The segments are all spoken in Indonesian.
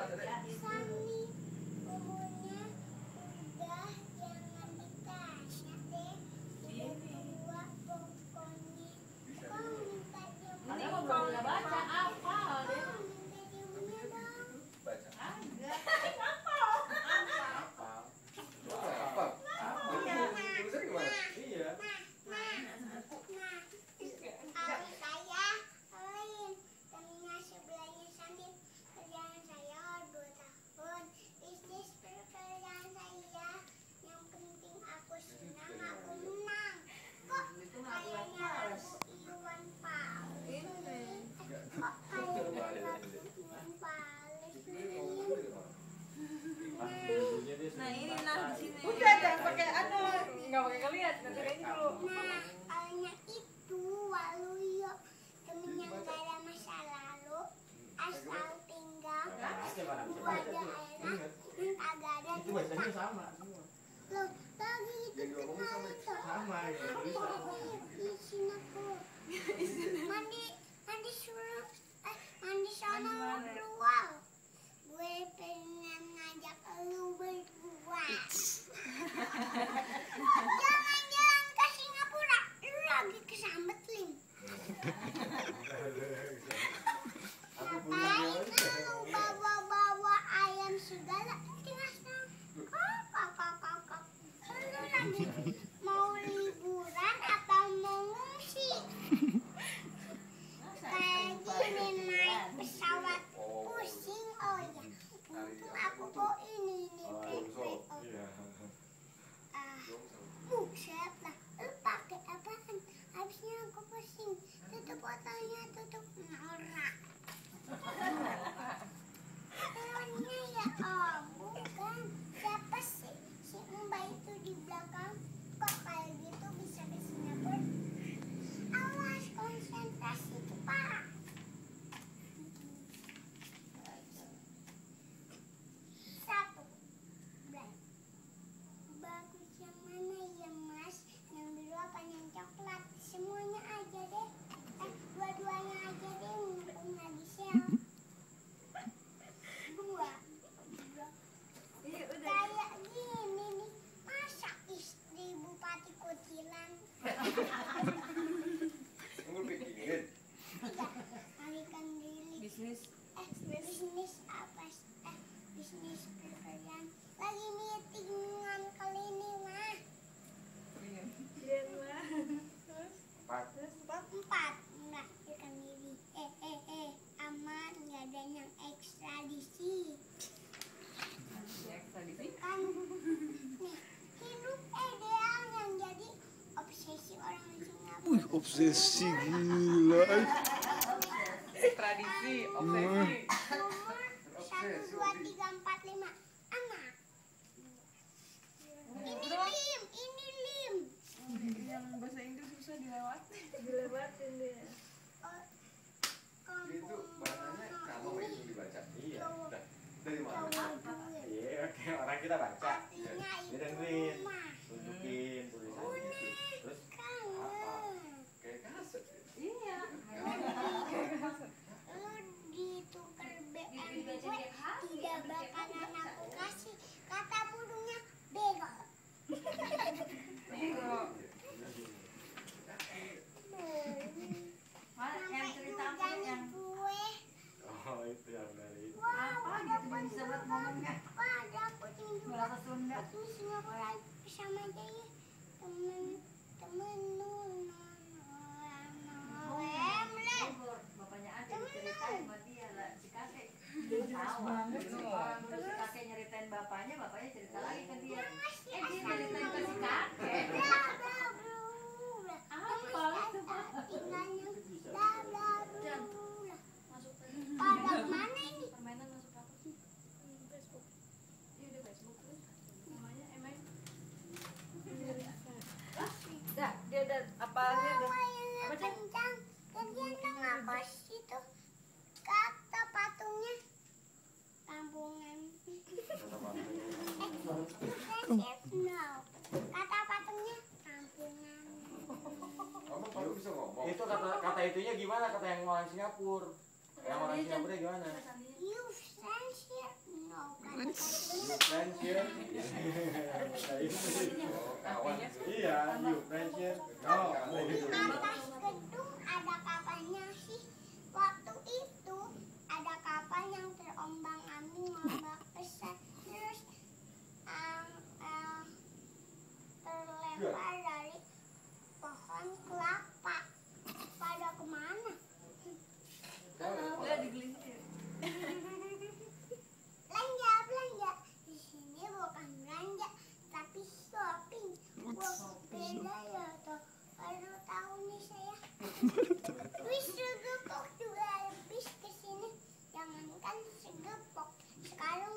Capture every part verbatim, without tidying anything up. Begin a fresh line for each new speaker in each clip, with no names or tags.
Sani, umurnya udah jangan ditanya deh. Udah tua pokoknya. Kau minta jamunya.
Ada mau nggak baca apa?
Kau minta jamunya dong.
Baca.
Ada.
Apa? Apa? Apa? Tulisan gimana? Iya.
Nah, nah, nah. Ah, saya Lin, temennya sebelahnya Sandit. Kerjaan saya dua tahun. Bisnis pekerjaan saya. Yang penting aku senang, aku menang. Kok kayaknya lagu Iwan Fals? Kok kayaknya lagu Iwan Fals?
Nah ini nah di sini.
Udah jangan pakai anu, nggak pakai kalian, nanti kayak dulu.
Nah, awalnya itu Waluyo, temennya gak ada masa lalu, asal tinggal gua daerah yang agak ada
Itu bacanya
duta.
sama semua.
Loh, lagi itu kenalin tuh.
Sama ya.
Di sini aku mandi mandi suruh eh mandi sana berdua. Gue pengen ngajak lu berdua. Jangan-jangan ke Singapura, lu lagi kesambet Lim. Ngapain lu bawa-bawa ayam segala? Jelas dong. Kok, kok, kok, kok, kok. Lu lagi mau liburan atau mau ngungsi? Kayak gini naik pesawat pusing, oh ya. Untung aku kok ini nih backpack. Ah, buset lah. Lu pakai apaan? Habisnya aku pusing. Tutup fotonya, tutup norak. Temennya ya, oh bukan. Siapa sih? Si Mbak itu di belakang. Kok kayak gitu bisa ke Singapura? Awas, konsentrasi cepat. Satu. Bright. Bagus yang mana ya mas? Yang biru apa yang coklat? Semuanya aja deh. Eh, dua-duanya aja deh. Mumpung lagi sale. Dua. Dua.
Iya udah.
Kayak gini nih. Masa istri bupati kutilan?
Kamu pikirin.
Tiga. Alihkan diri.
Bisnis.
Eh, bisnis apa? Eh, bisnis pekerjaan. Lagi meetingan kali ini mah.
Iya lah.
Empat.
Empat. Empat. Enggak, ikan diri. Eh, eh, eh. Aman, nggak ada yang ekstradisi.
Ekstradisi.
Kan, nih, hidup ideal yang jadi obsesi orang Singapura.
Wih, obsesi gila.
Tradisi, obsesi.
Umur satu, dua, tiga, empat, lima. Anak. Ini lim, ini lim.
Yang bahasa Inggris susah dilewatin. Dilewatin dia.
Oh,
Itu
kampung
bahasanya kalau
ini
itu dibaca. Iya. Udah. Dari mana?
cowok duit.
Iya, oke. Orang kita baca.
Artinya
Ini
itu
dan duit.
rumah.
Tunjukin tulisannya gitu. Terus apa? Kayak kaset.
Iya.
Lu ditukar B M W tidak bakalan aku kasih. Kata burungnya bego.
Mana yang
Sampai
cerita
juga
apa
nih
yang
gue.
Oh, itu yang dari itu.
Wah,
apa
ada
gitu yang bisa buat ngomongnya?
Wah, ada kucing juga.
Bahasa Sunda.
Kucing Singapura sama aja ya. Temen temen nu nu nu emle.
Bapaknya ada diceritain sama dia lah si kakek. Tawa. Orang dulu si kakek nyeritain bapaknya, bapaknya cerita lagi ke dia. Eh dia nyeritain ke si kakek.
Bla bla bla.
Apa itu?
Tinggalnya bla bla bla. Pada mana ini?
Permainan masuk apa sih? Facebook. Iya udah Facebook terus. Namanya emang.
Dah, dia udah apalnya udah.
Wah,
Apa, Ceng?
kencang. Kemudian kenapa situ kata patungnya kampungan. Eh, bukan no. Kata patungnya kampungan.
Kamu baru bisa ngomong. Itu kata kata itunya gimana? Kata yang orang Singapura. Yang orang Singapura gimana?
You friendship
kawan.
Iya, you pressure. No.
Di atas gedung ada kapalnya sih. Waktu itu ada kapal yang terombang-ambing ombak besar. Terus um, um, terlempar dari pohon kelapa. Pada kemana?
Udah digelincir.
Belanja, belanja. Di sini bukan belanja, tapi shopping. Wah, beda ya toh. Baru tahu nih saya. Wis segepok juga habis ke sini. Jangankan segepok, sekarang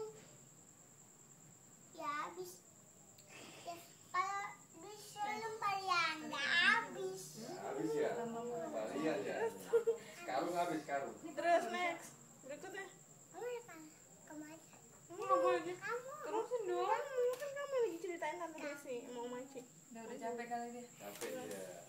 ya habis. Ya, kalau di selembar ya nggak habis.
Habis ya. Kalian ya. Karung habis karung.
Terus next. Berikutnya.
Kamu ya kan kemana?
Nggak boleh.
Kamu.
Terusin dong. Kan kamu lagi ceritain tante Desi mau mancing.
Udah udah capek kali dia.
Capek ya.